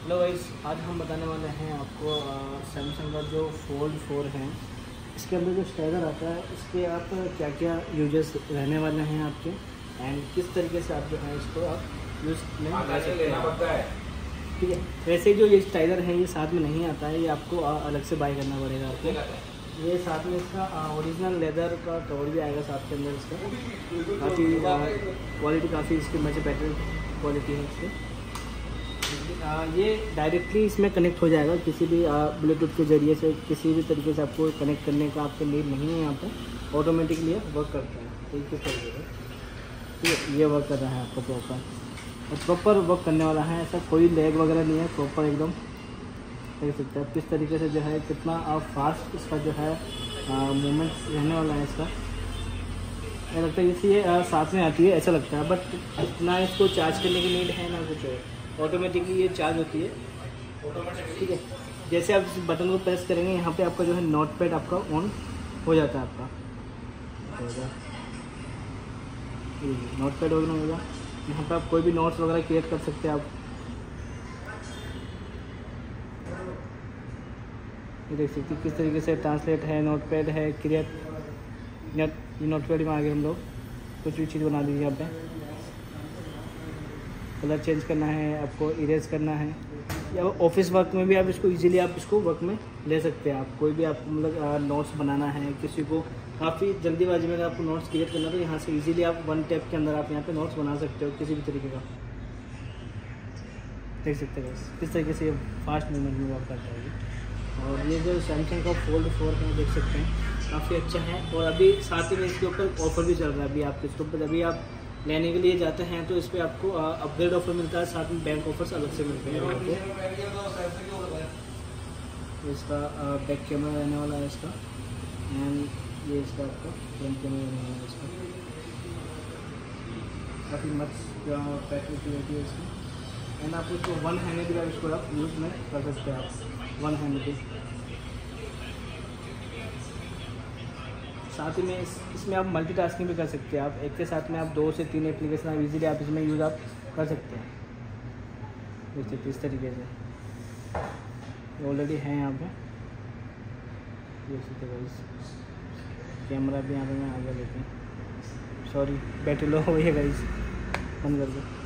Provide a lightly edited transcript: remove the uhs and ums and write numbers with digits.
Hello guys, आज हम बताने वाले हैं आपको सैमसंग का जो फोल्ड 4 है, इसके अंदर जो स्टाइलर आता है इसके आप क्या क्या यूजेस रहने वाले हैं आपके, एंड किस तरीके से आप जो है इसको आप यूज़ में ला सकते हैं। ठीक है, वैसे जो ये स्टाइलर है ये साथ में नहीं आता है, ये आपको अलग से बाय करना पड़ेगा आपको। ये साथ में इसका ओरिजिनल लेदर का कवर भी आएगा साथ के अंदर। इसका काफ़ी क्वालिटी काफ़ी इसकी मच बेटर क्वालिटी है इसकी। ये डायरेक्टली इसमें कनेक्ट हो जाएगा, किसी भी ब्लूटूथ के ज़रिए से किसी भी तरीके से आपको कनेक्ट करने का आपको नीड नहीं है। यहाँ पर ऑटोमेटिकली वर्क करता है। ठीक है, ये वर्क कर रहा है आपको प्रॉपर, और प्रॉपर वर्क करने वाला है। ऐसा कोई लैग वगैरह नहीं है, प्रॉपर एकदम देख सकते हैं किस तरीके से जो है कितना फास्ट इसका जो है मूवमेंट रहने वाला है इसका। मुझे लगता है इसी साथ में आती है ऐसा लगता है, बट ना इसको चार्ज करने की नीड है ना कुछ है, ऑटोमेटिकली ये चार्ज होती है। ठीक है, जैसे आप इस बटन को प्रेस करेंगे यहाँ पे आपका जो है नोट पैड आपका ऑन हो जाता है। आपका नोट पैड ऑन होगा, यहाँ पे आप कोई भी नोट्स वगैरह क्रिएट कर सकते हैं। आप ये देख सकते हैं किस तरीके से ट्रांसलेट है, नोट पैड है, क्रिएट नोट पैड में आगे हम लोग कुछ भी चीज़ बना दीजिए। यहाँ पे कलर चेंज करना है, आपको इरेज करना है, या ऑफिस वर्क में भी आप इसको इजीली आप इसको वर्क में ले सकते हैं। आप कोई भी आप मतलब नोट्स बनाना है, किसी को काफ़ी जल्दीबाजी में अगर आपको नोट्स क्रिएट करना है तो यहाँ से इजीली आप वन टैप के अंदर आप यहाँ पे नोट्स बना सकते हो किसी भी तरीके का। देख सकते हैं किस तरीके से ये फास्ट मूवमेंट में वर्क करता है। और ये जो सैमसंग का फोल्ड 4 है देख सकते हैं काफ़ी अच्छा है। और अभी साथ ही में इसके ऊपर ऑफर भी चल रहा है। अभी आप इसके ऊपर अभी आप लेने के लिए जाते हैं तो इस पर आपको अपग्रेड ऑफर मिलता है, साथ में बैंक ऑफर्स अलग से मिलते हैं आपको। इसका बैक कैमरा रहने वाला है इसका, एंड ये इसका आपका फ्रंट कैमरा रहने वाला है इसका। काफ़ी मच फैसिलिटी होती है इसकी, एंड आप इसको वन हैंड भी आप इसको आप यूज़ में कर सकते हैं। आप वन हैंड भी साथ ही में इसमें आप मल्टीटास्किंग भी कर सकते हैं। आप एक के साथ में आप 2 से 3 एप्लीकेशन आप इजीली आप इसमें यूज़ आप कर सकते हैं। देख सकते इस तरीके से ऑलरेडी है यहाँ पे। देख सकते गाइस, कैमरा भी यहाँ पे मैं आ गया, लेकिन सॉरी बैटरी लो हुई है गाइस, बंद कर दो।